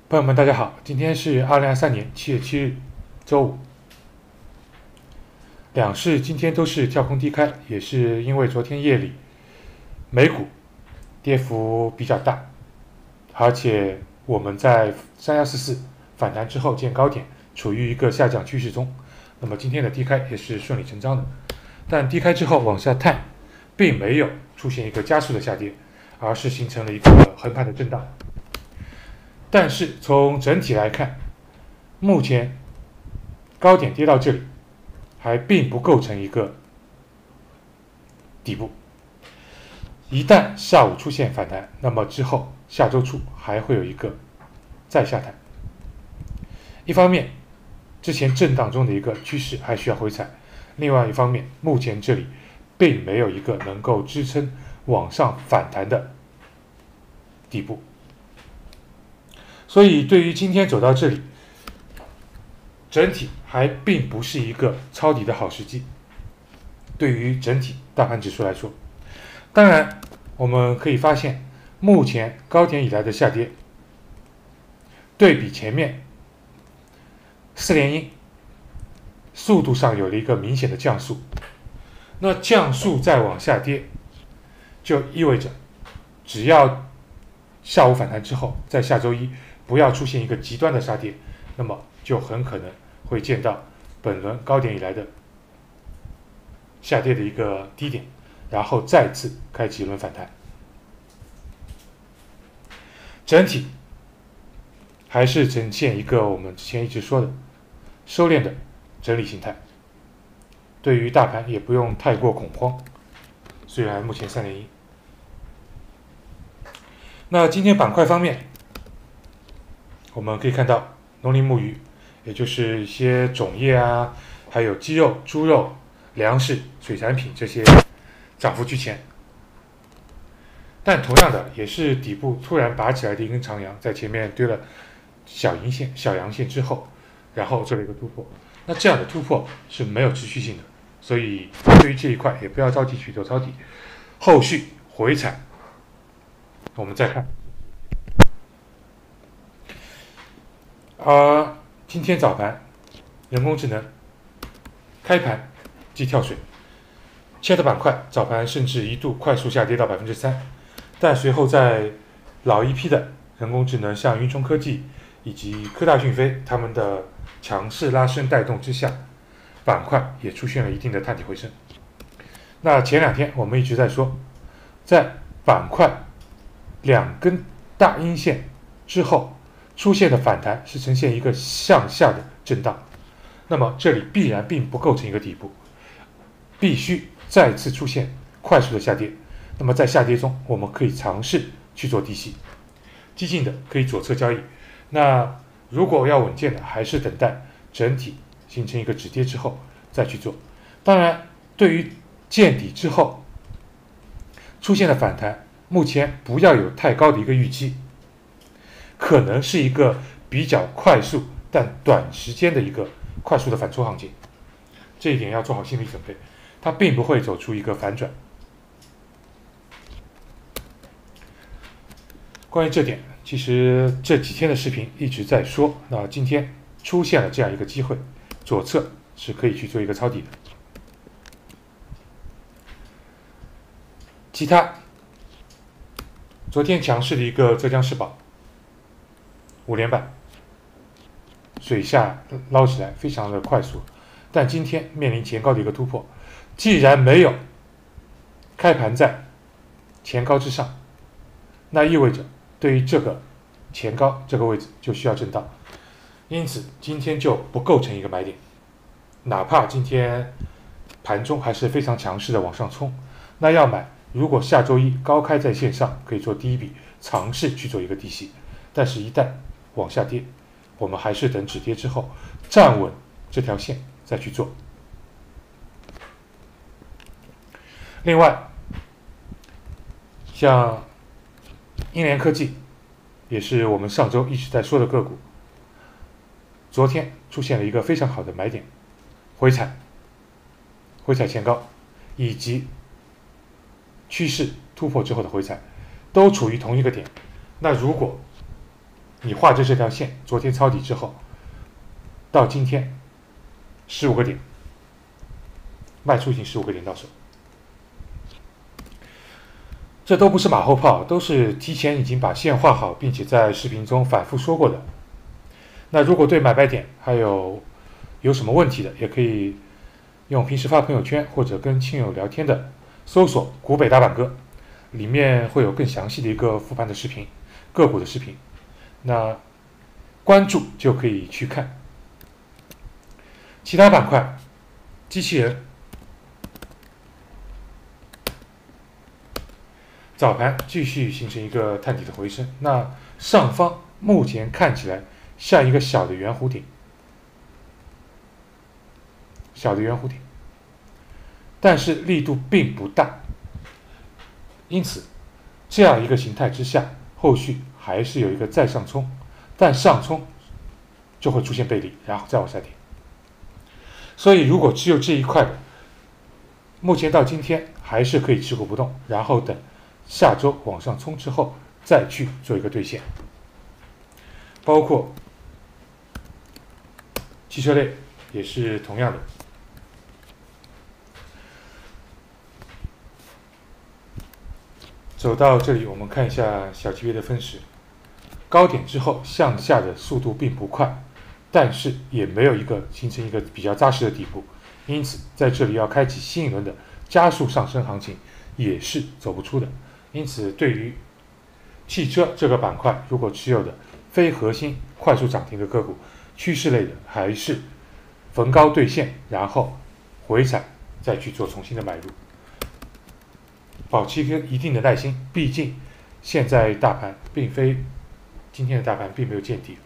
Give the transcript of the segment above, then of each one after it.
朋友们，大家好，今天是2023年7月7日，周五。两市今天都是跳空低开，也是因为昨天夜里美股跌幅比较大，而且我们在3144反弹之后见高点，处于一个下降趋势中。那么今天的低开也是顺理成章的，但低开之后往下探，并没有出现一个加速的下跌，而是形成了一个横盘的震荡。但是从整体来看，目前高点跌到这里，还并不构成一个底部。一旦下午出现反弹，那么之后下周初还会有一个再下探。一方面，之前震荡中的一个趋势还需要回踩；另外一方面，目前这里并没有一个能够支撑往上反弹的底部。所以对于今天走到这里，整体还并不是一个抄底的好时机。对于整体大盘指数来说，当然我们可以发现，目前高点以来的下跌，对比前面4连阴，速度上有了一个明显的降速。那降速再往下跌，就意味着只要下午反弹之后，在下周一不要出现一个极端的杀跌，那么就很可能会见到本轮高点以来的下跌的一个低点，然后再次开启一轮反弹。整体还是呈现一个我们之前一直说的收敛的整理形态，对于大盘也不用太过恐慌，虽然目前3连阴。那今天板块方面，我们可以看到农林牧渔，也就是一些种业啊，还有鸡肉、猪肉、粮食、水产品这些涨幅居前。但同样的，也是底部突然拔起来的一根长阳，在前面堆了小阳线之后，然后做了一个突破。那这样的突破是没有持续性的，所以对于这一块也不要着急去做抄底，后续回踩我们再看。今天早盘人工智能开盘即跳水，其他的板块早盘甚至一度快速下跌到3%，但随后在老一批的人工智能，像云冲科技以及科大讯飞他们的强势拉升带动之下，板块也出现了一定的探底回升。那前2天我们一直在说，在板块2根大阴线之后出现的反弹是呈现一个向下的震荡，那么这里必然并不构成一个底部，必须再次出现快速的下跌。那么在下跌中，我们可以尝试去做低吸，激进的可以左侧交易。那如果要稳健的，还是等待整体形成一个止跌之后再去做。当然，对于见底之后出现的反弹，目前不要有太高的一个预期，可能是一个比较快速但短时间的一个快速的反抽行情，这一点要做好心理准备，它并不会走出一个反转。关于这点，其实这几天的视频一直在说，那今天出现了这样一个机会，左侧是可以去做一个抄底的。其他昨天强势的一个浙江世宝5连板水下捞起来非常的快速，但今天面临前高的一个突破，既然没有开盘在前高之上，那意味着对于这个前高这个位置就需要震荡，因此今天就不构成一个买点。哪怕今天盘中还是非常强势的往上冲，那要买，如果下周一高开在线上，可以做第一笔尝试去做一个低吸，但是一旦往下跌，我们还是等止跌之后站稳这条线再去做。另外，像英联科技也是我们上周一直在说的个股，昨天出现了一个非常好的买点，回踩前高以及趋势突破之后的回踩，都处于同一个点。那如果你画着这条线，昨天抄底之后，到今天15个点，卖出已经15个点到手，这都不是马后炮，都是提前已经把线画好，并且在视频中反复说过的。那如果对买卖点还有什么问题的，也可以用平时发朋友圈或者跟亲友聊天的搜索“股北大板哥”，里面会有更详细的一个复盘的视频，个股的视频。那关注就可以去看。其他板块，机器人早盘继续形成一个探底的回升，那上方目前看起来像一个小的圆弧顶，但是力度并不大，因此这样一个形态之下，后续还是有一个再上冲，但上冲就会出现背离，然后再往下跌。所以如果只有这一块的，目前到今天还是可以持股不动，然后等下周往上冲之后再去做一个兑现。包括汽车类也是同样的。走到这里，我们看一下小级别的分时，高点之后向下的速度并不快，但是也没有形成一个比较扎实的底部，因此在这里要开启新一轮的加速上升行情也是走不出的。因此对于汽车这个板块，如果持有的非核心快速涨停的个股，趋势类的还是逢高兑现，然后回踩再去做重新的买入，保持一定的耐心，毕竟现在大盘今天的大盘并没有见底。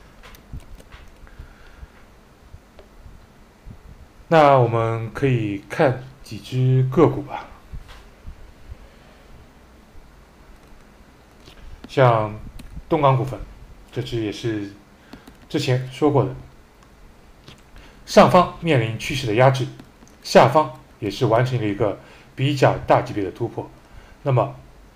那我们可以看几只个股吧，像东港股份，这只也是之前说过的，上方面临趋势的压制，下方也是完成了一个比较大级别的突破。那么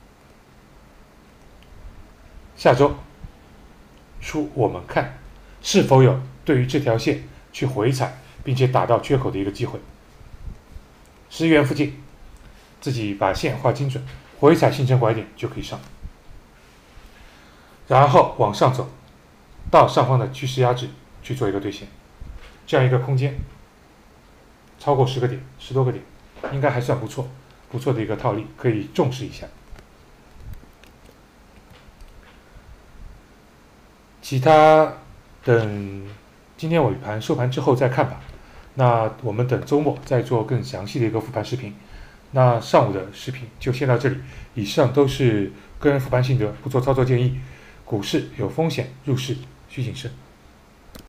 下周初我们看是否有对于这条线去回踩并且打到缺口的一个机会。10元附近自己把线画精准，回踩形成拐点就可以上，然后往上走到上方的趋势压制去做一个兑现，这样一个空间超过10个点10多个点，应该还算不错的一个套利，可以重视一下。其他等今天尾盘收盘之后再看吧。那我们等周末再做更详细的一个复盘视频。那上午的视频就先到这里，以上都是个人复盘心得，不做操作建议。股市有风险，入市需谨慎。